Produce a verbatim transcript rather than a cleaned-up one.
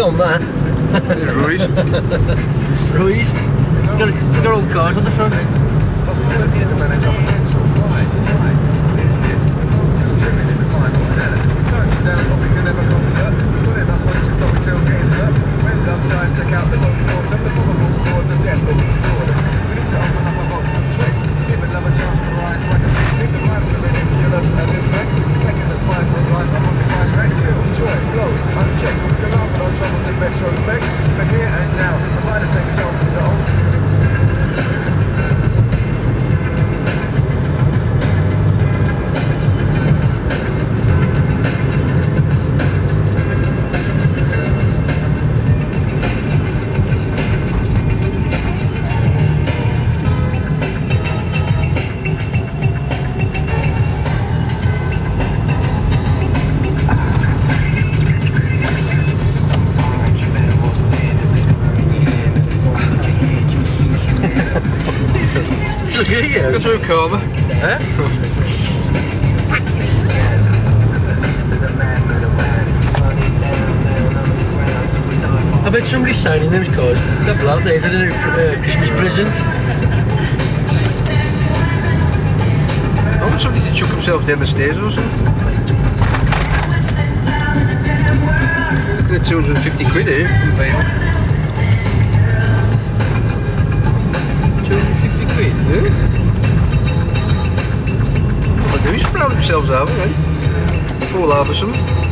film that. Ruiz. Ruiz. You got, you got all cars on the front. Look at you. Go through coma. Eh? I bet somebody's signing those cards. They're blood, they're a uh, Christmas present. I want somebody to chuck himself down the stairs or something. Looking at two hundred and fifty quid here, baby. two hundred and fifty quid? Yeah. What they do is flout themselves over, eh? Fall over something.